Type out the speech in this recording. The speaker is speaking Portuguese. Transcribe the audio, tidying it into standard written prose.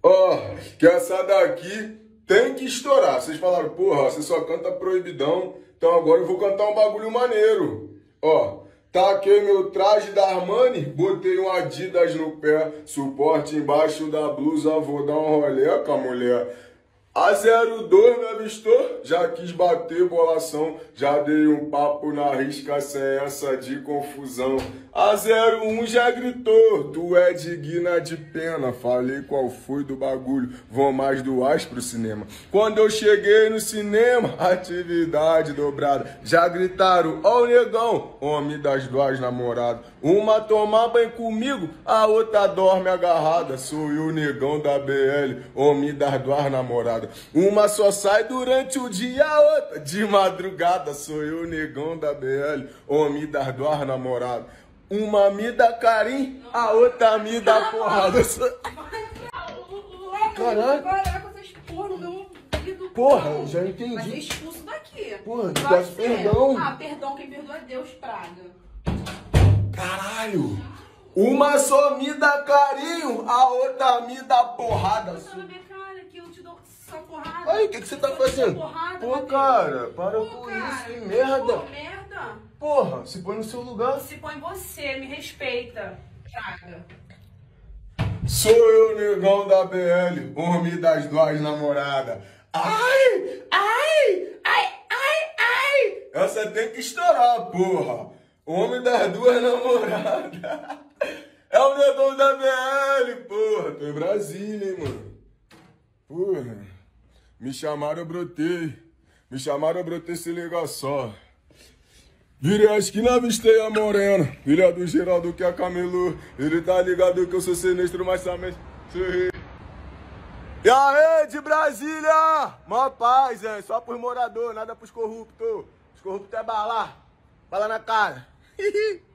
Ó, que essa daqui tem que estourar. Vocês falaram, porra, você só canta proibidão, então agora eu vou cantar um bagulho maneiro. Ó, taquei meu traje da Armani, botei um Adidas no pé, suporte embaixo da blusa, vou dar um rolê com a mulher. A 02 me avistou, já quis bater bolação, já dei um papo na risca sem essa de confusão. A 01 já gritou, tu é digna de pena, falei qual foi do bagulho, vou mais do AS pro cinema. Quando eu cheguei no cinema, atividade dobrada, já gritaram, ó o negão, homem das duas namoradas. Uma toma banho comigo, a outra dorme agarrada, sou eu negão da BL, homem das duas namoradas. Uma só sai durante o dia, a outra de madrugada, sou eu negão da BL, homem das duas namoradas. Uma me dá carinho, a outra me dá porrada. Caraca, vocês porra no meu ouvido. Porra, eu já entendi. Vai ser expulso daqui. Porra, tu peço perdão. Ah, perdão, quem perdoa é Deus, praga. Caralho. Uma só me dá carinho, a outra me dá porrada. Bota na minha cara que eu te dou essa porrada. Aí, o que você tá fazendo? Pô, cara, para com isso, hein, merda. Pô, merda. Porra, se põe no seu lugar. Se põe você, me respeita, praga. Sou eu, negão da BL, homem das duas namoradas. Ai, ai, ai, ai, ai. Essa tem que estourar, porra. Homem das duas namoradas. É o negão da BL, porra. Tô em Brasília, hein, mano. Porra. Me chamaram, eu brotei. Me chamaram, eu brotei, se liga só. Virei a esquina, avistei a morena, filha do Geraldo que é camelô. Ele tá ligado que eu sou sinistro, mas também sorri. E aí, de Brasília! Mó paz, hein? Só pros moradores, nada pros corruptos. Os corruptos é bala. Bala na cara.